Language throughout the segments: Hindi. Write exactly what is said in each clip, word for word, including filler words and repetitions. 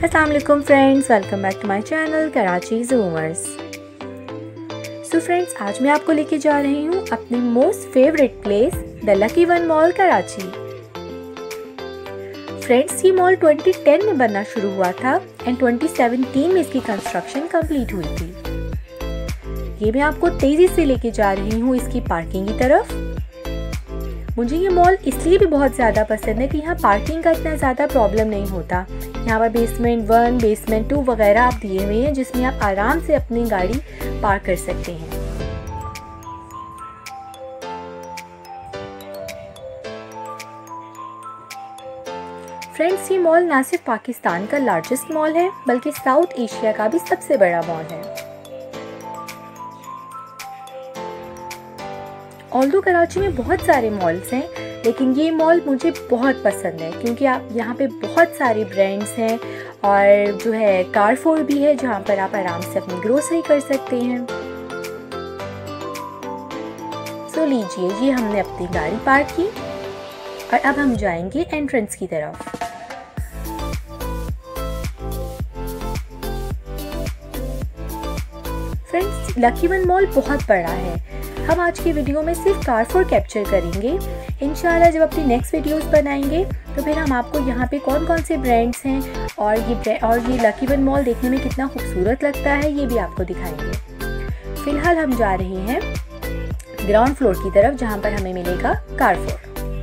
अस्सलाम वालेकुम friends, welcome back to my channel Karachi zoomers. So friends, आज मैं आपको लेके जा रही हूँ अपनी most favourite place the lucky one mall Karachi. Friends, ये मॉल ट्वेंटी टेन में बनना शुरू हुआ था एंड ट्वेंटी सेवनटीन में इसकी कंस्ट्रक्शन कंप्लीट हुई थी। ये मैं आपको तेज़ी से लेके जा रही हूँ इसकी पार्किंग की तरफ। मुझे ये मॉल इसलिए भी बहुत ज़्यादा पसंद है कि यहाँ पार्किंग का इतना ज़्यादा प्रॉब्लम नहीं होता। यहाँ पर बेसमेंट वन, बेसमेंट टू वगैरह आप दिए हुए हैं जिसमें आप आराम से अपनी गाड़ी पार्क कर सकते हैं। फ्रेंड्स, ये मॉल ना सिर्फ पाकिस्तान का लार्जेस्ट मॉल है बल्कि साउथ एशिया का भी सबसे बड़ा मॉल है। ऑल्दो कराची में बहुत सारे मॉल्स हैं, लेकिन ये मॉल मुझे बहुत पसंद है क्योंकि आप यहाँ पे बहुत सारे ब्रांड्स हैं और जो है कारफोर भी है जहाँ पर आप आराम से अपनी ग्रोसरी कर सकते हैं। सो लीजिए, ये हमने अपनी गाड़ी पार्क की और अब हम जाएंगे एंट्रेंस की तरफ। फ्रेंड्स, लकी वन मॉल बहुत बड़ा है। हम आज की वीडियो में सिर्फ कारफोर कैप्चर करेंगे। इंशाल्लाह जब अपनी नेक्स्ट वीडियोस बनाएंगे तो फिर हम आपको यहाँ पे कौन कौन से ब्रांड्स हैं और ये और ये लकी वन मॉल देखने में कितना खूबसूरत लगता है ये भी आपको दिखाएंगे। फिलहाल हम जा रहे हैं ग्राउंड फ्लोर की तरफ जहाँ पर हमें मिलेगा कारफोर।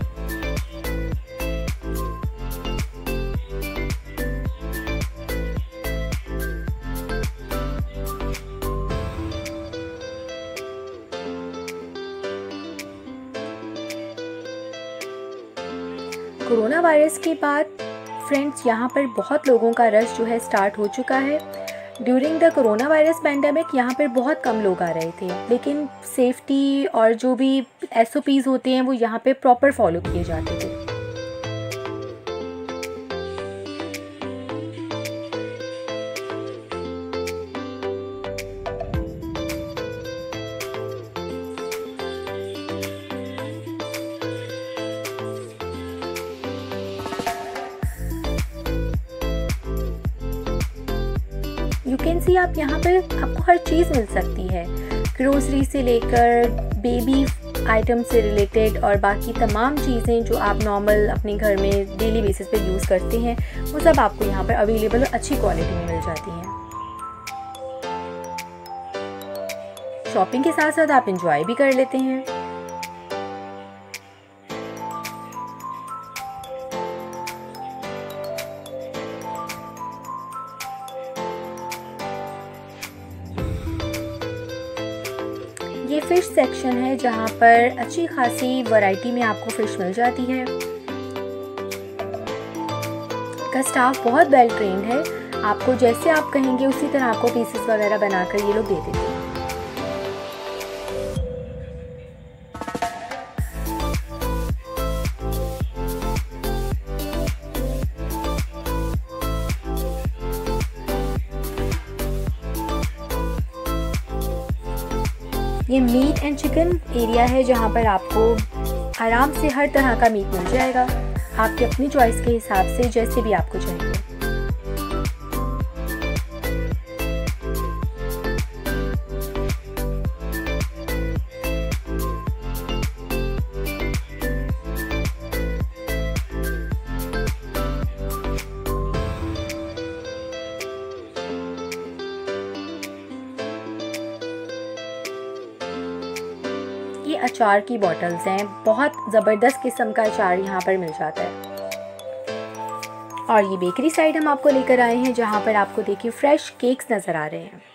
कोरोना वायरस के बाद फ्रेंड्स यहाँ पर बहुत लोगों का रश जो है स्टार्ट हो चुका है। During the corona virus pandemic यहाँ पर बहुत कम लोग आ रहे थे, लेकिन सेफ्टी और जो भी एस ओ पीज़ होते हैं वो यहाँ पे प्रॉपर फॉलो किए जाते थे। यू कैन सी आप यहाँ पर आपको हर चीज़ मिल सकती है, ग्रोसरी से लेकर बेबी आइटम से रिलेटेड और बाकी तमाम चीज़ें जो आप नॉर्मल अपने घर में डेली बेसिस पे यूज़ करते हैं वो सब आपको यहाँ पर अवेलेबल और अच्छी क्वालिटी में मिल जाती हैं। शॉपिंग के साथ साथ आप इंजॉय भी कर लेते हैं। ये फ़िश सेक्शन है जहाँ पर अच्छी खासी वैरायटी में आपको फ़िश मिल जाती है। का स्टाफ बहुत वेल ट्रेंड है, आपको जैसे आप कहेंगे उसी तरह आपको पीसेस वगैरह बनाकर ये लोग दे देते हैं। ये मीट एंड चिकन एरिया है जहाँ पर आपको आराम से हर तरह का मीट मिल जाएगा, आपकी अपनी चॉइस के हिसाब से जैसे भी आपको चाहिए। ये अचार की बॉटल्स हैं, बहुत ज़बरदस्त किस्म का अचार यहाँ पर मिल जाता है। और ये बेकरी साइड हम आपको लेकर आए हैं जहाँ पर आपको देखिए फ्रेश केक्स नज़र आ रहे हैं।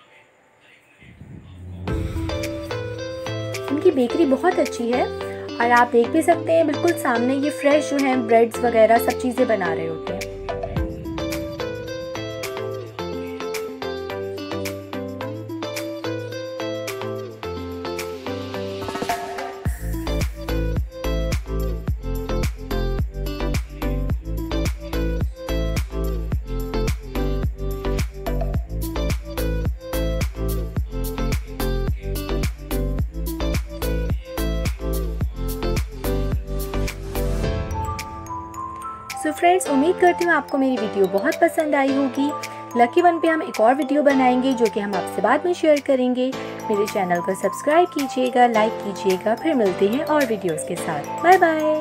इनकी बेकरी बहुत अच्छी है और आप देख भी सकते हैं बिल्कुल सामने ये फ्रेश जो हैं ब्रेड्स वगैरह सब चीज़ें बना रहे होते हैं। फ्रेंड्स, उम्मीद करती हूँ आपको मेरी वीडियो बहुत पसंद आई होगी। लकी वन पे हम एक और वीडियो बनाएंगे जो कि हम आपसे बाद में शेयर करेंगे। मेरे चैनल को सब्सक्राइब कीजिएगा, लाइक कीजिएगा। फिर मिलते हैं और वीडियोस के साथ। Bye bye.